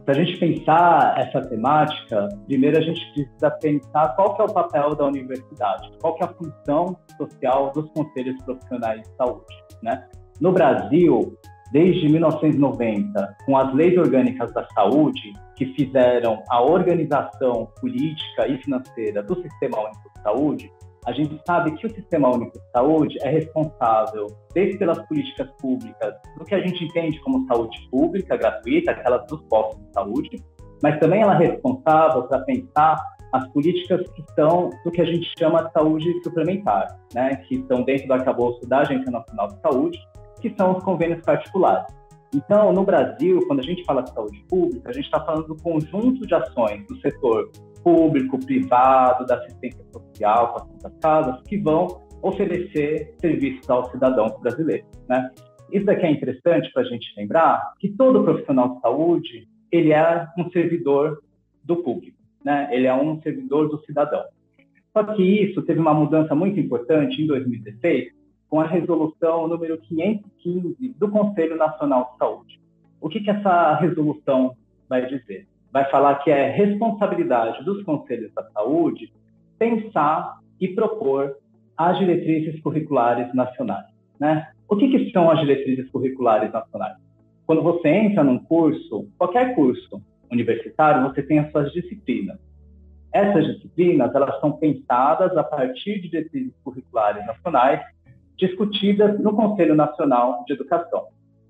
Para a gente pensar essa temática, primeiro a gente precisa pensar qual que é o papel da universidade, qual que é a função social dos conselhos profissionais de saúde, né? No Brasil, desde 1990, com as leis orgânicas da saúde, que fizeram a organização política e financeira do Sistema Único de Saúde, a gente sabe que o Sistema Único de Saúde é responsável, desde pelas políticas públicas, do que a gente entende como saúde pública, gratuita, aquelas dos postos de saúde, mas também ela é responsável para pensar as políticas que estão do que a gente chama de saúde suplementar, né, que estão dentro do arcabouço da Agência Nacional de Saúde, que são os convênios particulares. Então, no Brasil, quando a gente fala de saúde pública, a gente está falando do conjunto de ações do setor público, privado, da assistência social, com as Santas Casas, que vão oferecer serviços aos cidadãos brasileiros, né? Isso daqui é interessante para a gente lembrar que todo profissional de saúde, ele é um servidor do público, né? Ele é um servidor do cidadão. Só que isso teve uma mudança muito importante em 2016, com a resolução número 515 do Conselho Nacional de Saúde. O que essa resolução vai dizer? Vai falar que é responsabilidade dos conselhos da saúde pensar e propor as diretrizes curriculares nacionais, né? O que são as diretrizes curriculares nacionais? Quando você entra num curso, qualquer curso universitário, você tem as suas disciplinas. Essas disciplinas, elas são pensadas a partir de diretrizes curriculares nacionais discutidas no Conselho Nacional de Educação.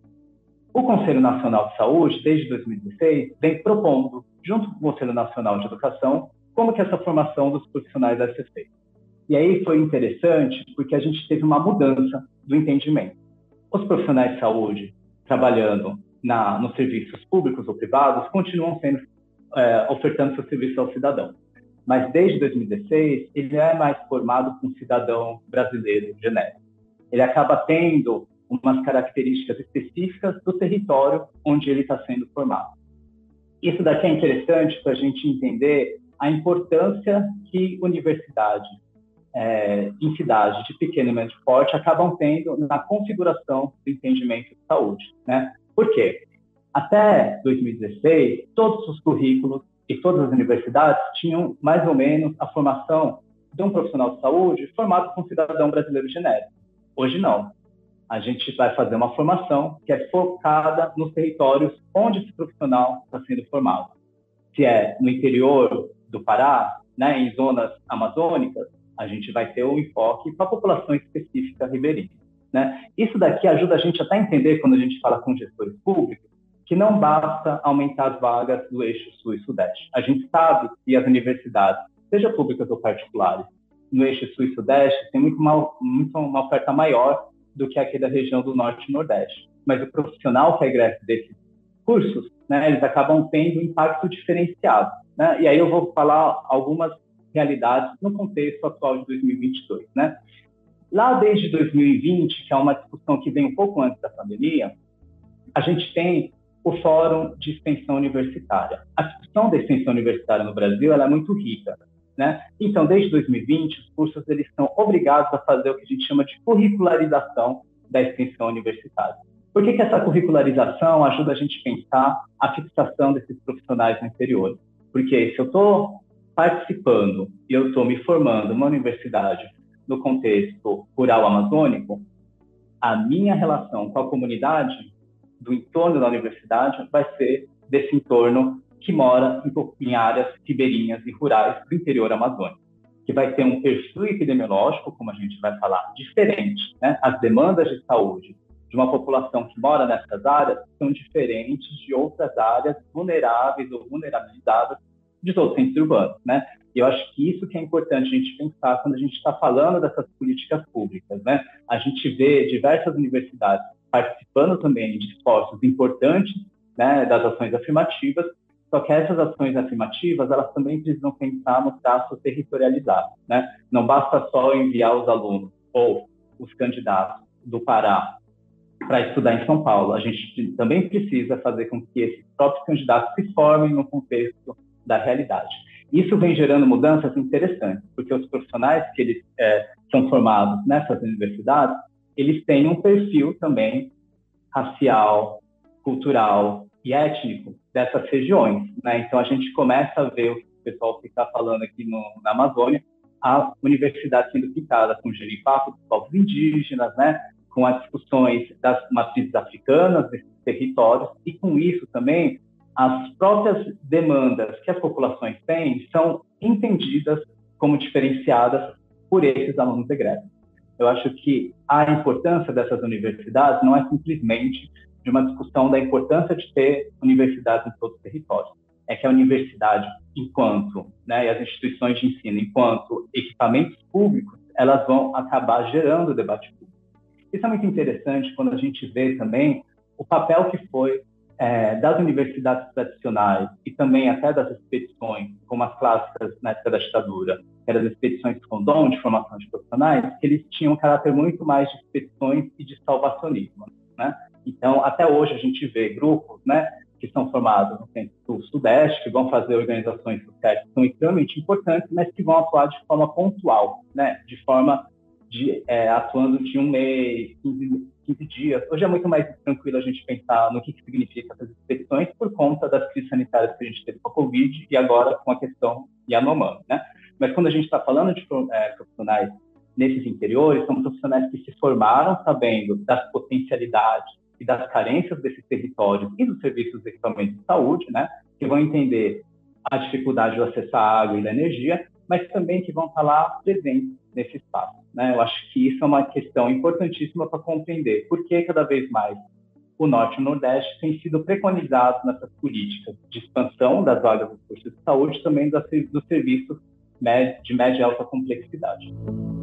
O Conselho Nacional de Saúde, desde 2016, vem propondo, junto com o Conselho Nacional de Educação, como que essa formação dos profissionais deve ser feita. E aí foi interessante, porque a gente teve uma mudança do entendimento. Os profissionais de saúde, trabalhando nos serviços públicos ou privados, continuam sendo ofertando seu serviço ao cidadão. Mas desde 2016, ele é mais formado com um cidadão brasileiro genérico. Ele acaba tendo umas características específicas do território onde ele está sendo formado. Isso daqui é interessante para a gente entender a importância que universidades em cidades de pequeno e médio porte acabam tendo na configuração do entendimento de saúde, né? Por quê? Até 2016, todos os currículos e todas as universidades tinham mais ou menos a formação de um profissional de saúde formado com um cidadão brasileiro genérico. Hoje não. A gente vai fazer uma formação que é focada nos territórios onde esse profissional está sendo formado. Se é no interior do Pará, né, em zonas amazônicas, a gente vai ter um enfoque para a população específica ribeirinha, né? Isso daqui ajuda a gente até a entender, quando a gente fala com gestores públicos, que não basta aumentar as vagas do eixo sul e sudeste. A gente sabe que as universidades, seja públicas ou particulares, no eixo sul e sudeste, tem uma oferta maior do que aqui da região do norte e nordeste. Mas o profissional que egressa desses cursos, né, eles acabam tendo um impacto diferenciado, né? E aí eu vou falar algumas realidades no contexto atual de 2022, né? Lá desde 2020, que é uma discussão que vem um pouco antes da pandemia, a gente tem o Fórum de Extensão Universitária. A discussão da extensão universitária no Brasil ela é muito rica, né? Então, desde 2020, os cursos eles são obrigados a fazer o que a gente chama de curricularização da extensão universitária. Por que essa curricularização ajuda a gente a pensar a fixação desses profissionais no interior? Porque se eu estou participando e eu estou me formando numa universidade no contexto rural amazônico, a minha relação com a comunidade do entorno da universidade vai ser desse entorno que mora em áreas ribeirinhas e rurais do interior amazônico, que vai ter um perfil epidemiológico, como a gente vai falar, diferente, né? As demandas de saúde de uma população que mora nessas áreas são diferentes de outras áreas vulneráveis ou vulnerabilizadas de outros centros urbanos, né? E eu acho que isso que é importante a gente pensar quando a gente está falando dessas políticas públicas, né? A gente vê diversas universidades participando também de esforços importantes, né, das ações afirmativas, só que essas ações afirmativas, elas também precisam pensar no traço territorializado, né? Não basta só enviar os alunos ou os candidatos do Pará para estudar em São Paulo. A gente também precisa fazer com que esses próprios candidatos se formem no contexto da realidade. Isso vem gerando mudanças interessantes, porque os profissionais que eles são formados nessas universidades, eles têm um perfil também racial, cultural e étnico dessas regiões, né? Então, a gente começa a ver o que o pessoal está falando aqui na Amazônia, a universidade sendo pintada com o genipapo dos povos indígenas, né? Com as discussões das matrizes africanas desses territórios, e com isso também as próprias demandas que as populações têm são entendidas como diferenciadas por esses alunos egressos. Eu acho que a importância dessas universidades não é simplesmente de uma discussão da importância de ter universidades em todo o território. É que a universidade, enquanto, né, e as instituições de ensino, enquanto equipamentos públicos, elas vão acabar gerando o debate público. Isso é muito interessante quando a gente vê também o papel que foi das universidades tradicionais e também até das expedições, como as clássicas na época da ditadura, que eram as expedições Rondon, de formação de profissionais, que eles tinham um caráter muito mais de expedições e de salvacionismo, né? Então, até hoje a gente vê grupos, né, que são formados no Centro-Sudeste, que vão fazer organizações sociais que são extremamente importantes, mas que vão atuar de forma pontual, né, de forma atuando de um mês, 15 dias. Hoje é muito mais tranquilo a gente pensar no que significa essas expedições por conta das crises sanitárias que a gente teve com a Covid e agora com a questão Yanomami, né? Mas quando a gente está falando de profissionais nesses interiores, são profissionais que se formaram sabendo das potencialidades e das carências desses territórios e dos serviços de equipamentos de saúde, né? Que vão entender a dificuldade de acessar a água e a energia, mas também que vão estar lá presentes nesse espaço, né? Eu acho que isso é uma questão importantíssima para compreender por que cada vez mais o Norte e o Nordeste têm sido preconizados nessas políticas de expansão das vagas dos cursos de saúde, também dos serviços de média e alta complexidade.